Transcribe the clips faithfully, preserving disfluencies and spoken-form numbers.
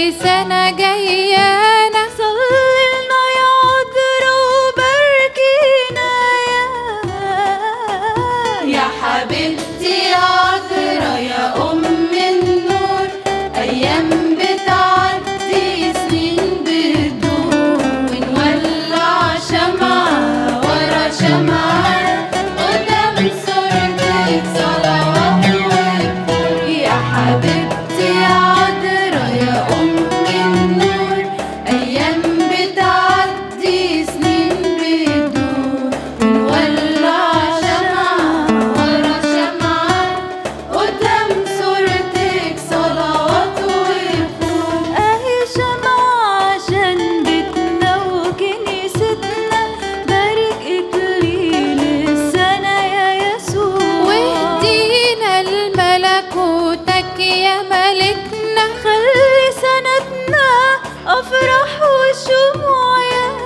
كل سنة جايانا، صليلنا يا عذرا وباركينا يا حبيبتي يا عذرا يا أم النور، أيام بتعدي سنين بتدور، ونولع شمعة ورا شمعة قدام صورتك صلوات وبخور. يا حبيبتي يا عذرا يا أم النور، أيام بتعدي سنين بتدور، ونولع شمعة ورا شمعة قدام صورتك صلوات وبخور. أهي شمعة عشان بيتنا وكنيستنا، بارك إكليل السنة يا يسوع، واهدينا لملكوتك يا ملكنا، خلي سنتنا أفراح وشموع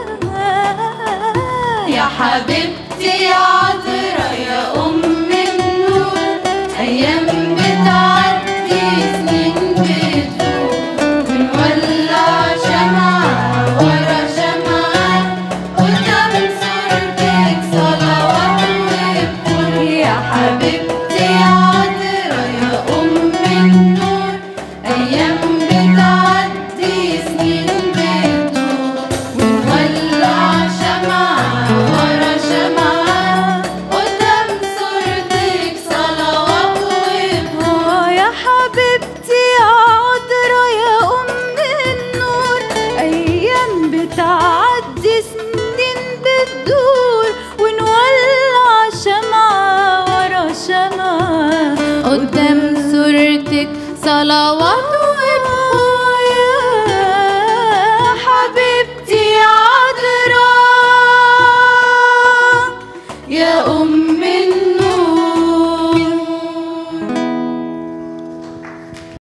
يا حبيبتي يا عذرا يا أم النور، أيام بتعدي سنين بتدور، ونولع شمعة ورا شمعة قدام صورتك صلوات وبخور. يا حبيبتي يا عذرا يا أم النور، أيام بتعدي سنين بتدور، ونولع شمعة ورا شمعة قدام صورتك صلوات وبخور. يا حبيبتي يا عذرا يا أم النور، أيام بتعدي سنين بتدور، ونولع شمعة ورا شمعة قدام صورتك صلوات